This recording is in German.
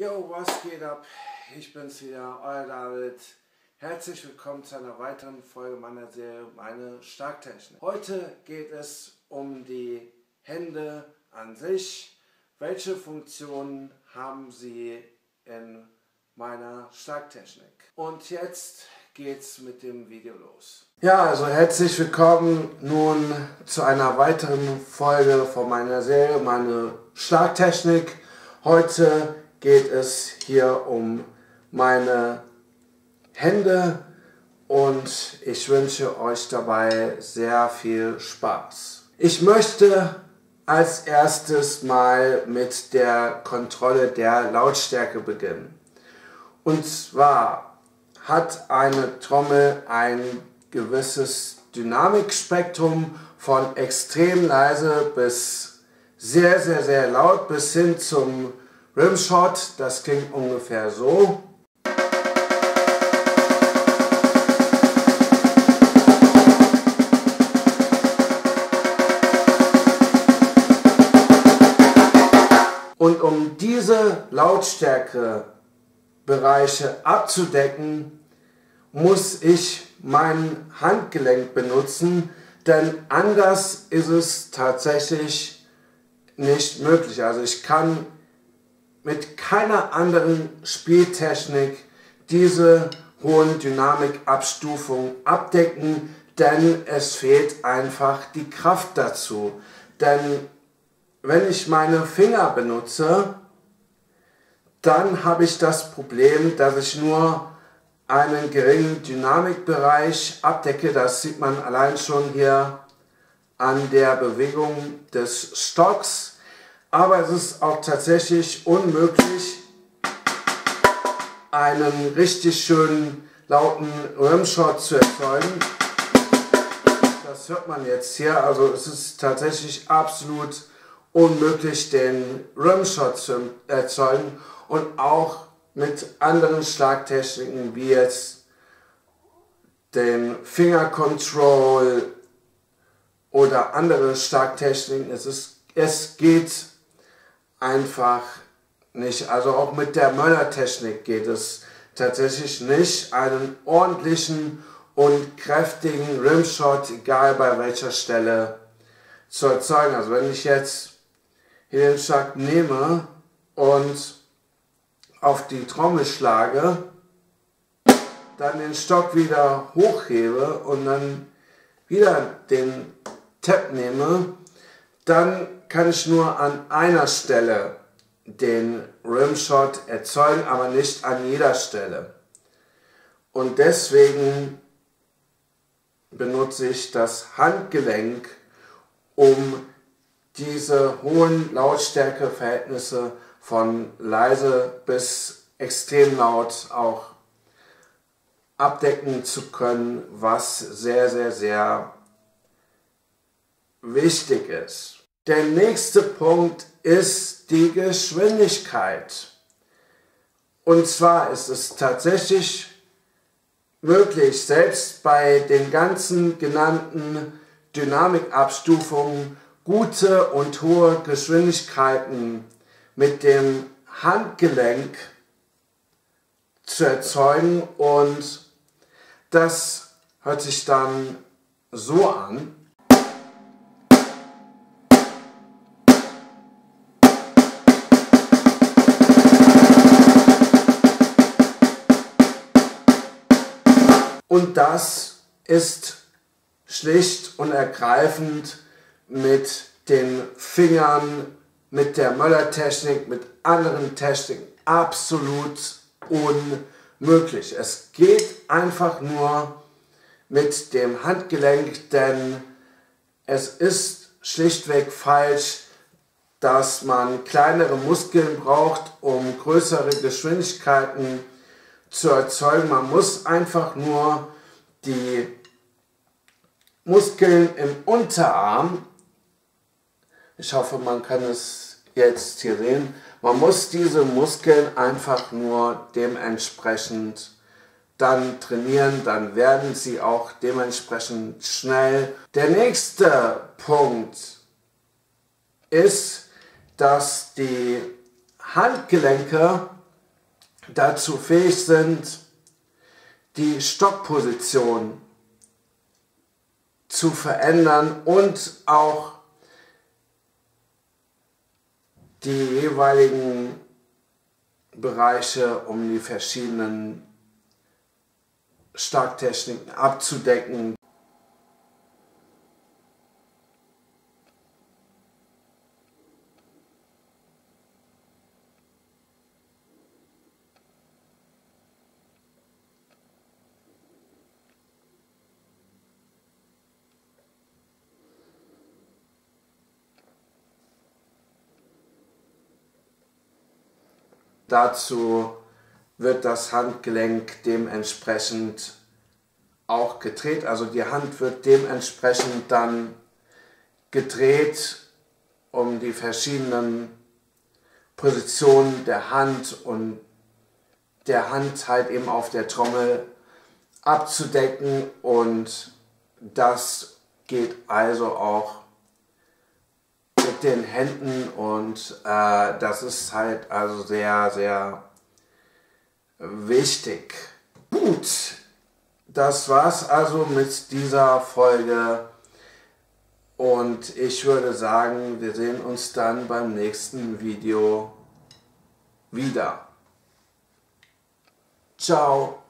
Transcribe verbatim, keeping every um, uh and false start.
Yo, was geht ab? Ich bin's wieder, euer David. Herzlich willkommen zu einer weiteren Folge meiner Serie Meine Schlagtechnik. Heute geht es um die Hände an sich. Welche Funktionen haben sie in meiner Schlagtechnik? Und jetzt geht's mit dem Video los. Ja, also herzlich willkommen nun zu einer weiteren Folge von meiner Serie Meine Schlagtechnik. Heute geht es hier um meine Hände und ich wünsche euch dabei sehr viel Spaß. Ich möchte als erstes mal mit der Kontrolle der Lautstärke beginnen. Und zwar hat eine Trommel ein gewisses Dynamikspektrum von extrem leise bis sehr, sehr, sehr laut bis hin zum Rimshot. Das klingt ungefähr so. Und um diese Lautstärkebereiche abzudecken, muss ich mein Handgelenk benutzen, denn anders ist es tatsächlich nicht möglich. Also ich kann mit keiner anderen Spieltechnik diese hohen Dynamikabstufungen abdecken, denn es fehlt einfach die Kraft dazu. Denn wenn ich meine Finger benutze, dann habe ich das Problem, dass ich nur einen geringen Dynamikbereich abdecke. Das sieht man allein schon hier an der Bewegung des Stocks. Aber es ist auch tatsächlich unmöglich, einen richtig schönen lauten Rimshot zu erzeugen. Das hört man jetzt hier. Also es ist tatsächlich absolut unmöglich, den Rimshot zu erzeugen. Und auch mit anderen Schlagtechniken wie jetzt den Finger Control oder andere Schlagtechniken. Es ist, es geht einfach nicht. Also auch mit der Möller-Technik geht es tatsächlich nicht, einen ordentlichen und kräftigen Rimshot, egal bei welcher Stelle, zu erzeugen. Also wenn ich jetzt hier den Schlag nehme und auf die Trommel schlage, dann den Stock wieder hochhebe und dann wieder den Tap nehme, dann kann ich nur an einer Stelle den Rimshot erzeugen, aber nicht an jeder Stelle. Und deswegen benutze ich das Handgelenk, um diese hohen Lautstärkeverhältnisse von leise bis extrem laut auch abdecken zu können, was sehr, sehr, sehr wichtig ist. Der nächste Punkt ist die Geschwindigkeit. Und zwar ist es tatsächlich möglich, selbst bei den ganzen genannten Dynamikabstufungen gute und hohe Geschwindigkeiten mit dem Handgelenk zu erzeugen, und das hört sich dann so an. Und das ist schlicht und ergreifend mit den Fingern, mit der Möller-Technik, mit anderen Techniken absolut unmöglich. Es geht einfach nur mit dem Handgelenk, denn es ist schlichtweg falsch, dass man kleinere Muskeln braucht, um größere Geschwindigkeiten zu erzeugen. Man muss einfach nur die Muskeln im Unterarm, ich hoffe, man kann es jetzt hier sehen, man muss diese Muskeln einfach nur dementsprechend dann trainieren, dann werden sie auch dementsprechend schnell. Der nächste Punkt ist, dass die Handgelenke dazu fähig sind, die Stockposition zu verändern und auch die jeweiligen Bereiche, um die verschiedenen Starktechniken abzudecken. Dazu wird das Handgelenk dementsprechend auch gedreht, also die Hand wird dementsprechend dann gedreht, um die verschiedenen Positionen der Hand und der Hand halt eben auf der Trommel abzudecken, und das geht also auch mit den Händen, und äh, das ist halt also sehr, sehr wichtig. Gut, das war's also mit dieser Folge, und ich würde sagen, wir sehen uns dann beim nächsten Video wieder. Ciao.